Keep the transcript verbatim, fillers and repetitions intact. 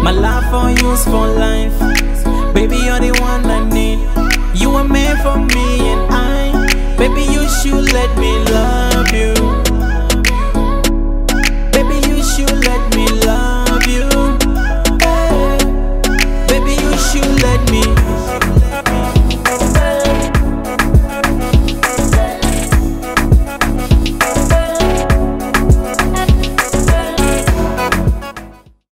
My love for you's for life. Baby, you're the one I need. You were made for me,